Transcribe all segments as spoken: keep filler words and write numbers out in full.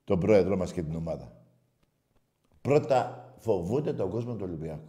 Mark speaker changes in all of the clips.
Speaker 1: τον πρόεδρό μας και την ομάδα. Πρώτα φοβούνται τον κόσμο του Ολυμπιακού.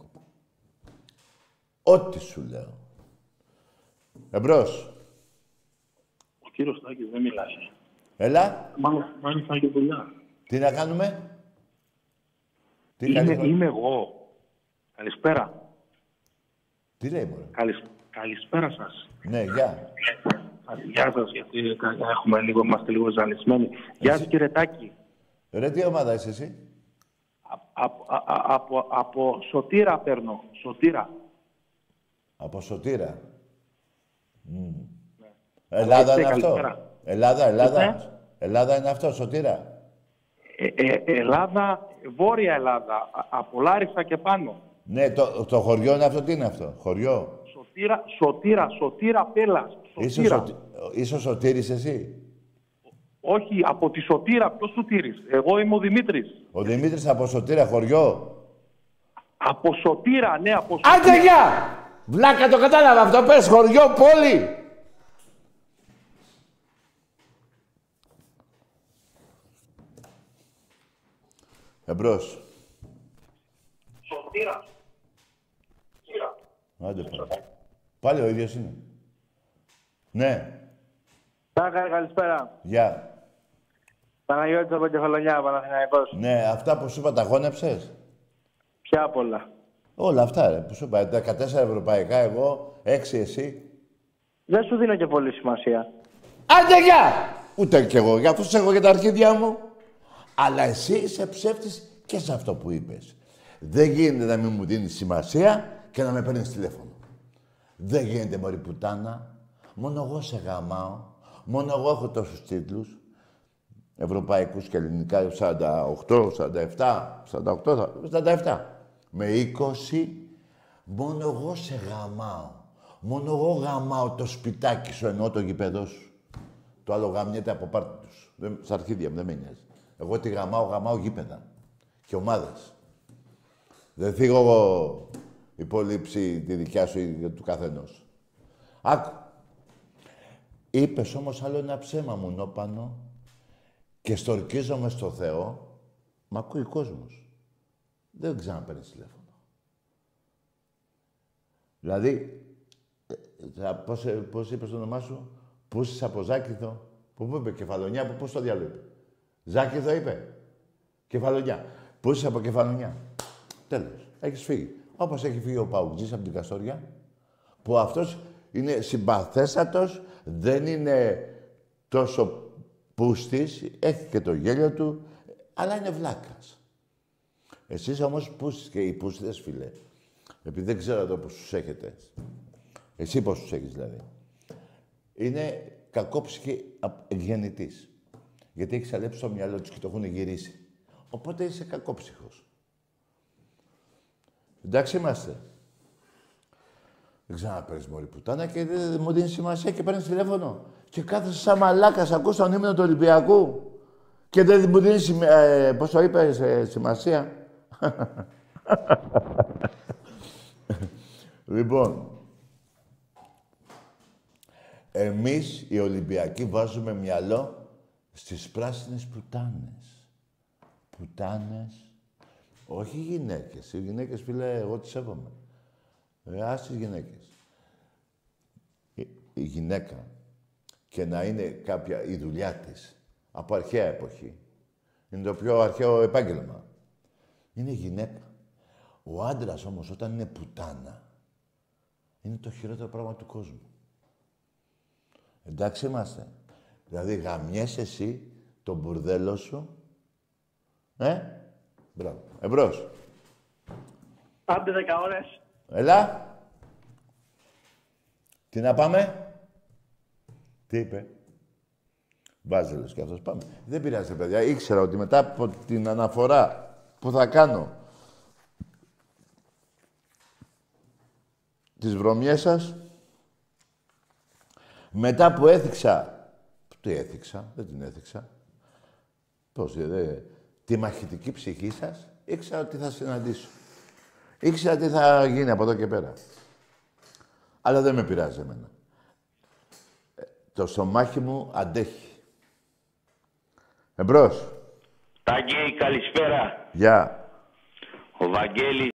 Speaker 1: Ό,τι σου λέω. Εμπρός.
Speaker 2: Ο κύριος Τάκης δεν μιλάει.
Speaker 1: Έλα.
Speaker 2: Μάλλον, μάλλον θα έχει δουλειά.
Speaker 1: Τι να κάνουμε. Τι
Speaker 2: Είμαι,
Speaker 1: καλή...
Speaker 2: είμαι εγώ. Καλησπέρα.
Speaker 1: Τι λέει, μωρέ.
Speaker 2: Καλησ... Καλησπέρα σας.
Speaker 1: Ναι, γεια.
Speaker 2: Γεια σας, γιατί έχουμε λίγο, είμαστε λίγο ζαλισμένοι. Γεια σας, κύριε Τάκη.
Speaker 1: Ρε, τι ομάδα είσαι εσύ.
Speaker 2: Από, από, από Σωτήρα παίρνω. Σωτήρα.
Speaker 1: Από Σωτήρα. Mm. Ναι. Ελλάδα είναι αυτό. Καλησπέρα. Ελλάδα, Ελλάδα. Είστε? Ελλάδα είναι αυτό, Σωτήρα.
Speaker 2: Ε, ε, Ελλάδα, Βόρεια Ελλάδα. Από Λάρισα και πάνω.
Speaker 1: Ναι, το, το χωριό είναι αυτό. Τι είναι αυτό, χωριό.
Speaker 2: Σωτήρα, Σωτήρα, Σωτήρα Πέλας.
Speaker 1: Είσαι, σωτι... Είσαι ο Σωτήρης εσύ.
Speaker 2: Όχι, από τη Σωτήρα. Ποιος Σωτήρης. Εγώ είμαι ο Δημήτρης.
Speaker 1: Ο Δημήτρης από Σωτήρα, χωριό.
Speaker 2: Από Σωτήρα, ναι, από Σωτήρα.
Speaker 1: Άντε, γεια! Βλάκα, το κατάλαβα αυτό. Πες, χωριό, πόλη. Εμπρός.
Speaker 2: Σωτήρα. Σωτήρα.
Speaker 1: Άντε, πάλι. Πάλι ο ίδιος είναι. Ναι.
Speaker 3: Τάκα, καλησπέρα.
Speaker 1: Γεια.
Speaker 3: Παναγιώτης από Κεφαλονιά, Παναθηναϊκός.
Speaker 1: Ναι, αυτά που σου είπα τα γόνεψες.
Speaker 3: Ποια απ' όλα.
Speaker 1: Όλα αυτά, ρε. Που σου είπα, δεκατέσσερα ευρωπαϊκά εγώ, έξι εσύ.
Speaker 3: Δεν σου δίνω και πολύ σημασία.
Speaker 1: Άντε, γεια! Ούτε κι εγώ, γι' αυτό σε έχω και τα αρχίδια μου. Αλλά εσύ είσαι ψεύτης και σε αυτό που είπες. Δεν γίνεται να μην μου δίνεις σημασία και να με παίρνεις τηλέφωνο. Δεν γίνεται, μωρή πουτάνα. Μόνο εγώ σε γαμάω. Μόνο εγώ έχω τόσους τίτλους. Ευρωπαϊκούς και ελληνικά, σαράντα οκτώ, σαράντα επτά, σαράντα οκτώ, σαράντα επτά. Με είκοσι, μόνο εγώ σε γαμάω. Μόνο εγώ γαμάω το σπιτάκι σου, ενώ το γηπεδό σου. Το άλλο γαμιέται από πάρτι τους. Δεν, στα αρχίδια μου, δεν με νοιάζει. Εγώ τη γαμάω, γαμάω γήπεδα. Και ομάδες. Δεν θίγω εγώ υπολείψη τη δικιά σου ή του καθενός. Άκου. Είπες όμως άλλο ένα ψέμα μου, νόπανο, και στορκίζομαι στο Θεό, μ' ακούει κόσμος. Δεν ξαναπαίρνεις τηλέφωνο. Δηλαδή, ε, πώς, πώς είπες το όνομά σου, Πούσης από Ζάκηθο, που πού είπε, Κεφαλονιά, που πώς το διάλογο είπε. Ζάκηθο είπε. Κεφαλονιά. Πούσης από Κεφαλονιά. Τέλος. Έχεις φύγει. Όπως έχει φύγει ο Παουτζής από την Καστόρια, που αυτός είναι συμπαθέστατος, δεν είναι τόσο πούστης, έχει και το γέλιο του, αλλά είναι βλάκας. Εσείς όμως πούστης και οι πούστιδες, φίλε, επειδή δεν ξέρω εδώ πώς τους έχετε. Εσύ πώς τους έχεις, δηλαδή. Είναι κακόψυχη γεννητής. Γιατί έχεις αλέψει το μυαλό τους και το έχουν γυρίσει. Οπότε είσαι κακόψυχος. Εντάξει είμαστε. Δεν ξαναπαίρνεις μωρή πουτάνα και δεν μου δίνει σημασία και παίρνεις τηλέφωνο. Και κάθεσαι σαν μαλάκας, ακούς τον ύμνο του Ολυμπιακού. Και δεν μου δίνει σημασία, ε, πώς το είπες, ε, σημασία. Λοιπόν, εμείς οι Ολυμπιακοί βάζουμε μυαλό στις πράσινες πουτάνες. Πουτάνες. Όχι γυναίκες. Οι γυναίκες, φίλε, εγώ τις σέβομαι. Ε, ας τις γυναίκες. Η, η γυναίκα και να είναι κάποια η δουλειά της από αρχαία εποχή. Είναι το πιο αρχαίο επάγγελμα. Είναι γυναίκα. Ο άντρας όμως όταν είναι πουτάνα είναι το χειρότερο πράγμα του κόσμου. Εντάξει είμαστε. Δηλαδή γαμιέσαι εσύ τον μπουρδέλο σου. Ε, μπράβο. Εμπρός.
Speaker 3: Άντε δέκα ώρες.
Speaker 1: Έλα. Τι να πάμε. Τι είπε. Βάζελος κι αυτός. Πάμε. Δεν πειράζει, παιδιά. Ήξερα ότι μετά από την αναφορά που θα κάνω τις βρωμιές σας, μετά που έθιξα... Τι έθιξα, δεν την έθιξα. Πώς, δε, τη μαχητική ψυχή σας, ήξερα ότι θα συναντήσω. Ήξερα τι θα γίνει από εδώ και πέρα. Αλλά δεν με πειράζει εμένα. Το στομάχι μου αντέχει. Εμπρός.
Speaker 4: Τάκη, καλησπέρα.
Speaker 1: Γεια.
Speaker 4: Ο Βαγγέλης